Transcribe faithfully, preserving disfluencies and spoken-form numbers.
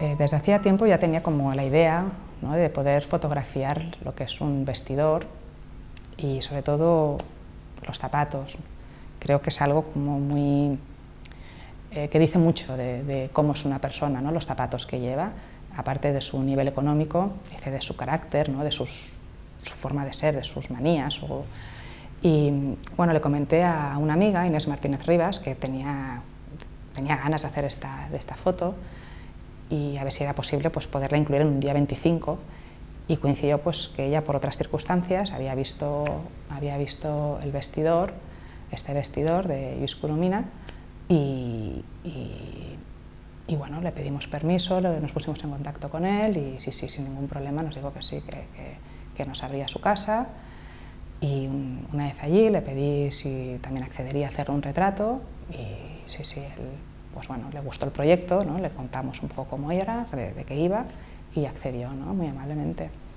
Eh, desde hacía tiempo ya tenía como la idea, ¿no?, de poder fotografiar lo que es un vestidor y sobre todo los zapatos. Creo que es algo como muy, eh, que dice mucho de, de cómo es una persona, ¿no?, los zapatos que lleva, aparte de su nivel económico, dice de su carácter, ¿no?, de sus, su forma de ser, de sus manías. O, y bueno, le comenté a una amiga, Inés Martínez Rivas, que tenía, tenía ganas de hacer esta, de esta foto, y a ver si era posible pues, poderla incluir en un día veinticinco, y coincidió pues, que ella por otras circunstancias había visto, había visto el vestidor, este vestidor de Lluís Coromina, y, y, y bueno, le pedimos permiso, nos pusimos en contacto con él y sí, sí, sin ningún problema nos dijo que sí, que, que, que nos abría su casa, y una vez allí le pedí si también accedería a hacerle un retrato y sí, sí, él, pues bueno, le gustó el proyecto, ¿no?, le contamos un poco cómo era, de, de qué iba y accedió, ¿no?, muy amablemente.